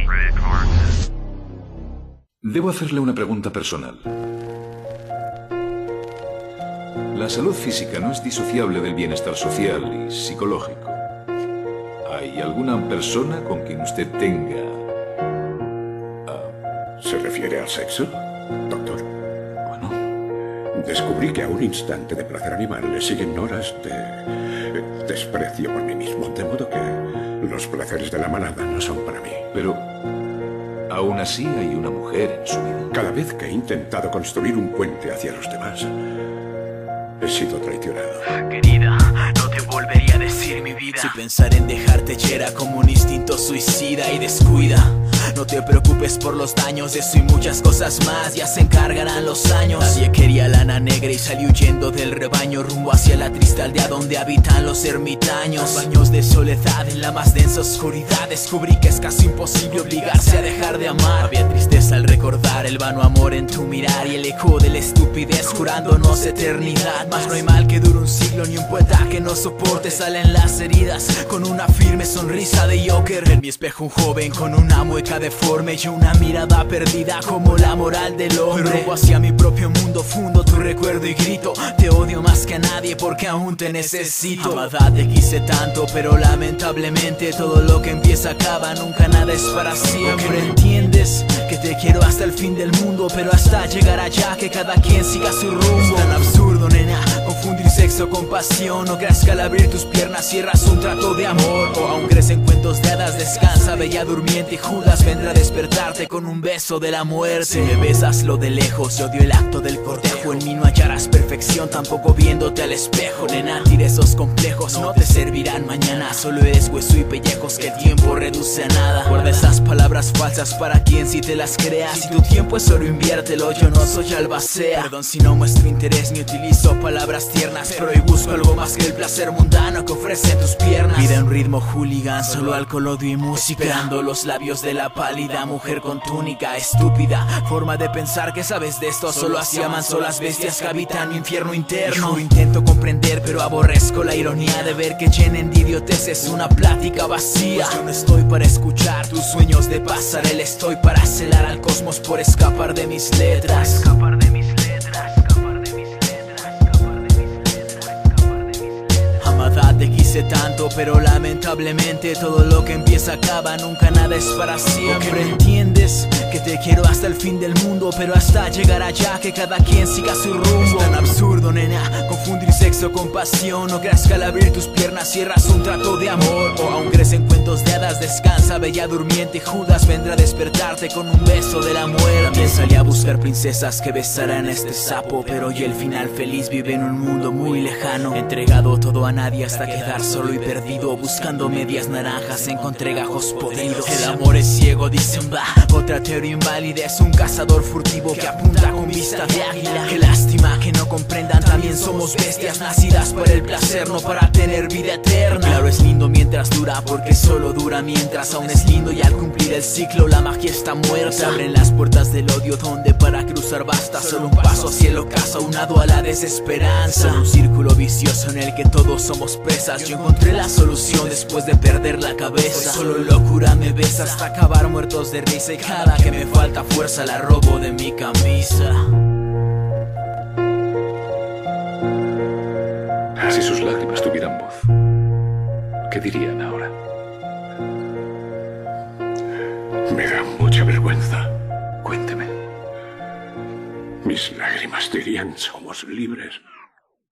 Debo hacerle una pregunta personal. La salud física no es disociable del bienestar social y psicológico. ¿Hay alguna persona con quien usted tenga... ¿Se refiere al sexo, doctor? Bueno, descubrí que a un instante de placer animal le siguen horas de desprecio por mí mismo, de modo que los placeres de la manada no son para mí. pero... aún así hay una mujer en su vida. Cada vez que he intentado construir un puente hacia los demás, he sido traicionado. Querida, no te volvería a decir mi vida. Si pensar en dejarte hiera como un instinto suicida y descuida. No te preocupes por los daños, de eso y muchas cosas más ya se encargarán los años. Nadie quería lana negra y salió huyendo del rebaño rumbo hacia la triste aldea donde habitan los ermitaños. Baños de soledad en la más densa oscuridad, descubrí que es casi imposible obligarse a dejar de amar. Había tristeza al recordar el vano amor en tu mirar y el eco de la estupidez jurándonos eternidad. Mas no hay mal que dure un siglo ni un poeta que no soporte. Salen las heridas con una firme sonrisa de Joker. En mi espejo un joven con una mueca deforme y una mirada perdida como la moral del hombre. Rumbo hacia mi propio mundo fundo tu recuerdo y grito: te odio más que a nadie porque aún te necesito. Amada, te quise tanto, pero lamentablemente todo lo que empieza acaba, nunca nada es para siempre. ¿Entiendes? Que te quiero hasta el fin del mundo, pero hasta llegar allá que cada quien siga su rumbo. Es tan absurdo, nena, confundir sexo con pasión. No creas que al abrir tus piernas cierras un trato de amor. O aún crees en cuentos de hadas, descansa bella durmiente y Judas vendrá a despertarte con un beso de la muerte. Si me besas lo de lejos, yo odio el acto del cortejo. En mí no hallarás perfección, tampoco viéndote al espejo. Nena, tira esos complejos, no te servirán mañana. Solo eres hueso y pellejos que el tiempo reduce a nada. Guarda esas palabras falsas para quien si te las creas. Si tu tiempo es oro, inviértelo, yo no soy albacea. Perdón si no muestro interés ni utilizo palabras tiernas, pero hoy busco algo más que el placer mundano que ofrecen tus piernas. Vida en ritmo hooligan, solo alcohol, odio y música. Esperando los labios de la pálida mujer con túnica. Estúpida forma de pensar que sabes de esto. Solo así aman son las bestias que habitan mi infierno interno. Yo intento comprender, pero aborrezco la ironía de ver que llenen de idioteces una plática vacía. Pues yo no estoy para escuchar tus sueños de pasarela, estoy para celar al cosmos por escapar de mis letras. Escapar de mis letras, escapar de mis letras, escapar de mis letras, escapar de mis letras. Amada, te quise tanto, pero lamentablemente todo lo que empieza acaba, nunca nada es para siempre. ¿Entiendes? Que te quiero hasta el fin del mundo, pero hasta llegar allá que cada quien siga su rumbo. Es tan absurdo, nena, confundir sexo con pasión. No creas que al abrir tus piernas cierras un trato de amor. O aún crees en cuentos de hadas, descansa bella durmiente y Judas vendrá a despertarte con un beso de la muerte. También salí a buscar princesas que besaran a este sapo, pero hoy el final feliz vive en un mundo muy lejano. Entregado todo a nadie hasta quedar solo y perdido. Buscando medias naranjas encontré gajos podridos. El amor es ciego, dicen va. Otra teoría inválida es un cazador furtivo que apunta con vista de águila. Qué lástima que no comprendan, también somos bestias nacidas para el placer, no para tener vida eterna. Claro, es lindo mientras dura, porque solo dura mientras. Aún es lindo y al cumplir el ciclo la magia está muerta. Se abren las puertas del odio donde para cruzar basta solo un paso hacia el ocaso, aunado a la desesperanza. Un círculo vicioso en el que todos somos presas. Yo encontré la solución después de perder la cabeza. Solo locura me besa hasta acabar muertos de risa, y cada que me falta fuerza la robo de mi camisa. Si sus lágrimas tuvieran voz, ¿qué dirían ahora? Me da mucha vergüenza. Cuénteme. Mis lágrimas dirían: somos libres.